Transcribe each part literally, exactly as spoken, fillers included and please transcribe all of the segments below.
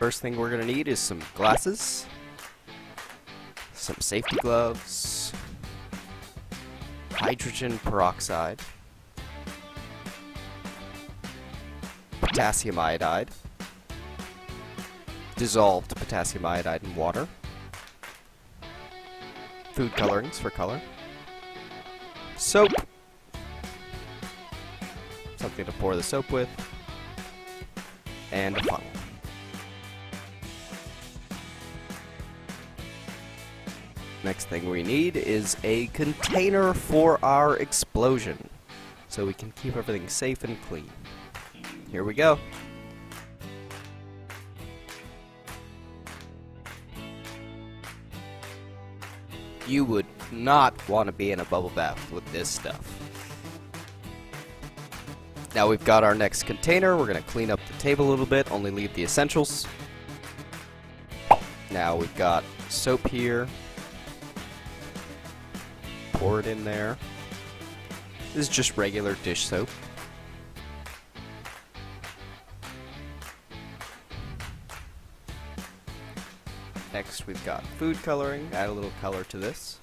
first thing we're going to need is some glasses, some safety gloves, hydrogen peroxide, potassium iodide, dissolved potassium iodide in water, food colorings for color, soap, something to pour the soap with, and a funnel. Next thing we need is a container for our explosion, so we can keep everything safe and clean. Here we go. You would not want to be in a bubble bath with this stuff. Now we've got our next container. We're going to clean up the table a little bit, only leave the essentials. Now we've got soap here. Pour it in there. This is just regular dish soap. Next we've got food coloring. Add a little color to this.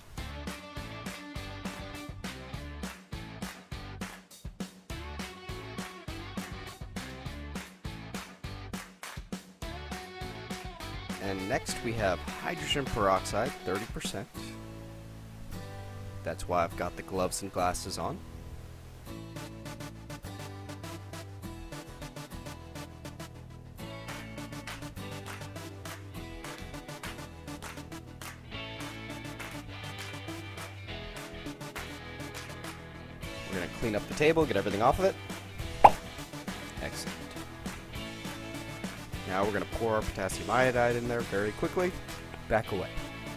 And next we have hydrogen peroxide, thirty percent. That's why I've got the gloves and glasses on. We're going to clean up the table, get everything off of it. Excellent. Now we're going to pour our potassium iodide in there very quickly. Back away.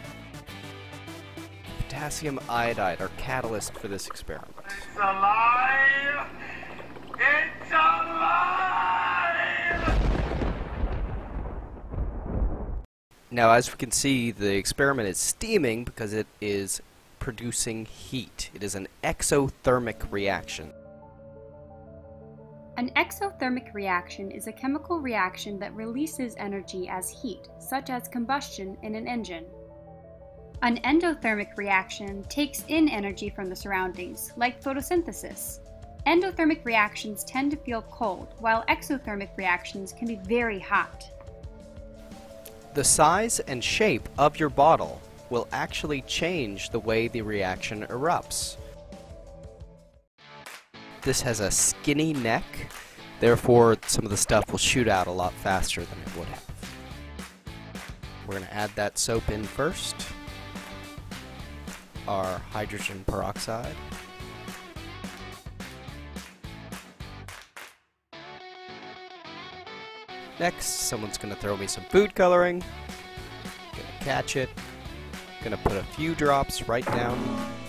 Potassium iodide, our catalyst for this experiment. It's alive! It's alive! Now, as we can see, the experiment is steaming because it is producing heat. It is an exothermic reaction. An exothermic reaction is a chemical reaction that releases energy as heat, such as combustion in an engine. An endothermic reaction takes in energy from the surroundings, like photosynthesis. Endothermic reactions tend to feel cold, while exothermic reactions can be very hot. The size and shape of your bottle will actually change the way the reaction erupts. This has a skinny neck, therefore some of the stuff will shoot out a lot faster than it would have. We're going to add that soap in first. Our hydrogen peroxide. Next, someone's going to throw me some food coloring. Gonna catch it. Gonna put a few drops right down.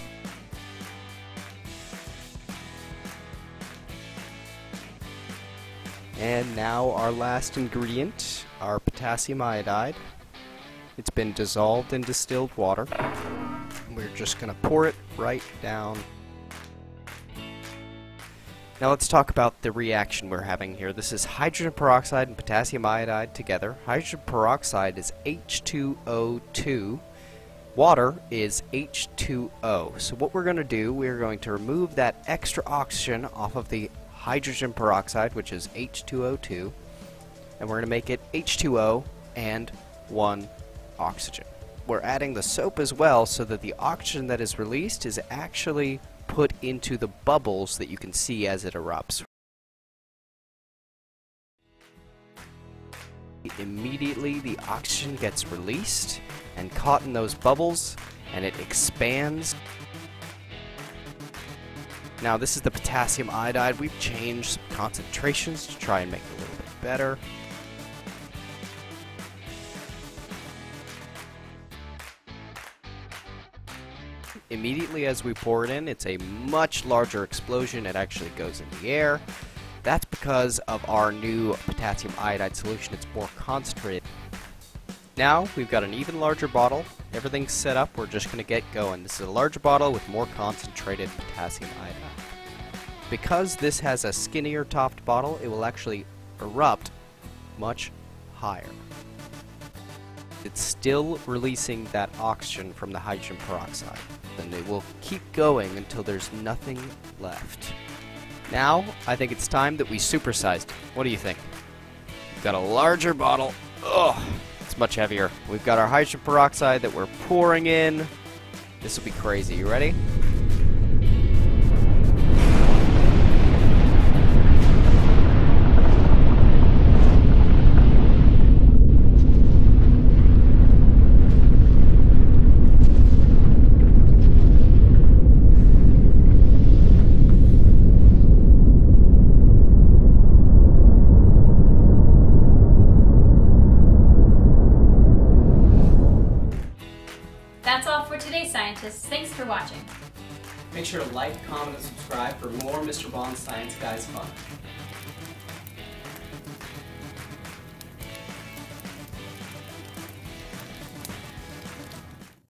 And now our last ingredient, our potassium iodide. It's been dissolved in distilled water. We're just going to pour it right down. Now let's talk about the reaction we're having here. This is hydrogen peroxide and potassium iodide together. Hydrogen peroxide is H two O two. Water is H two O. So what we're going to do, we're going to remove that extra oxygen off of the hydrogen peroxide, which is H two O two, and we're going to make it H two O and one oxygen. We're adding the soap as well so that the oxygen that is released is actually put into the bubbles that you can see as it erupts. Immediately the oxygen gets released and caught in those bubbles, and it expands. Now this is the potassium iodide. We've changed some concentrations to try and make it a little bit better. Immediately as we pour it in, it's a much larger explosion. It actually goes in the air. That's because of our new potassium iodide solution. It's more concentrated. Now we've got an even larger bottle. Everything's set up. We're just going to get going. This is a larger bottle with more concentrated potassium iodide. Because this has a skinnier topped bottle, it will actually erupt much higher. it's still releasing that oxygen from the hydrogen peroxide. Then it will keep going until there's nothing left. Now, I think it's time that we supersized it. What do you think? We've got a larger bottle. Ugh, it's much heavier. We've got our hydrogen peroxide that we're pouring in. This will be crazy. You ready? That's all for today, scientists. Thanks for watching. Make sure to like, comment, and subscribe for more Mister Bond's Science Guys fun.